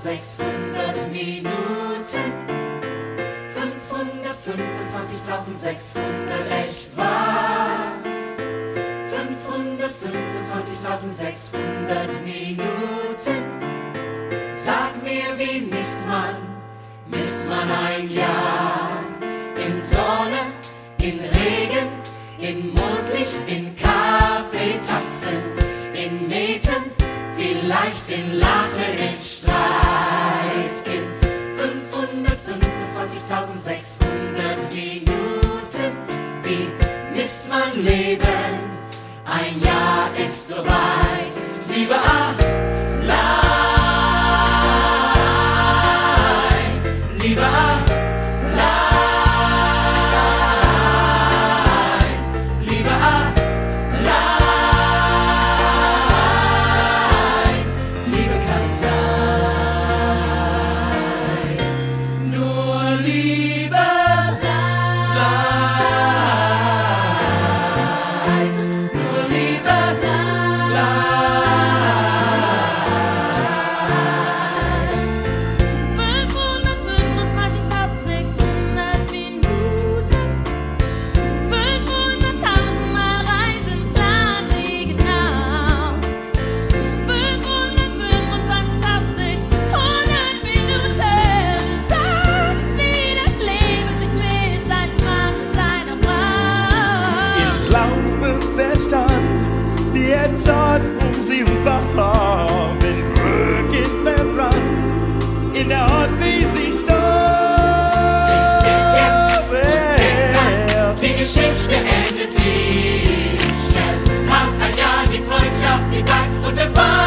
600 Minuten, 525.600 echt wahr. 525.600 Minuten. Sag mir, wie misst man ein Jahr? In Sonne, in Regen, in Mondlicht, in Kaffeetassen, in Metern, vielleicht in Lachen, in Streit, in 525.600 Minuten. Wie misst man Leben? Ein Jahr ist so weit. Liebe allein, liebe allein, liebe allein, liebe kann sein. Nur Liebe bleibt, nur Liebe bleibt. 525.600 Minuten, 500.000 Mal reisen, plan sie genau. 525.600 Minuten, sag, wie das Leben sich misst als Mann mit seiner Frau. Ihr Glaube bestand, die Erzordnung sie war, wenn Brücken verbrannt, in der Ort, wie sie Die Geschichte endet nicht schnell. Hast ein Jahr, die Freundschaft, sie bleibt und bewahrt.